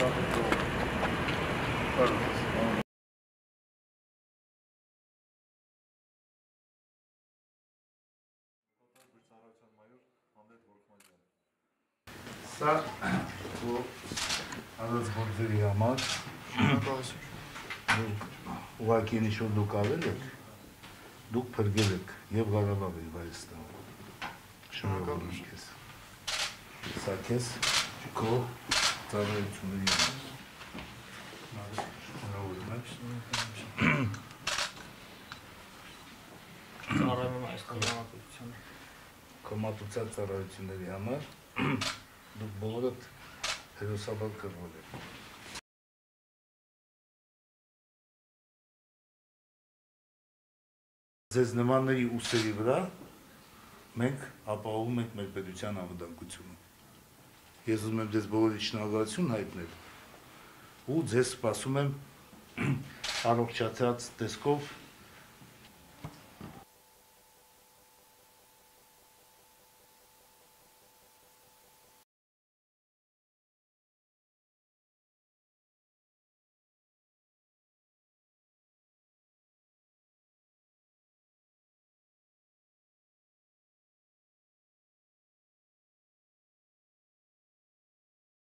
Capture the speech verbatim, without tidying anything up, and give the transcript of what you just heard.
Սա առած գործերի համար ուղղակի ինչ որ դուք ավել եք, դուք փրկել եք եւ Ղարաբաղի Հայաստանը։ Շնորհակալ եմ քեզ։ Սա քեզ քո ծառայությունների համար։ Շնորհակալ եմ։ Ծառայում եմ այս կազմակերպությանը։ Քո մատուցած ծառայությունների համար դուք բոլորդ հերոսաբար կռվել եք։ Ձեզ նմանների ուսերի վրա մենք ապահովում ենք մեր պետության անվտանգությունը։ Ես ուզում եմ ձեզ բոլորի շնորհակալություն հայտնել ու ձեզ սպասում եմ առողջացած տեսքով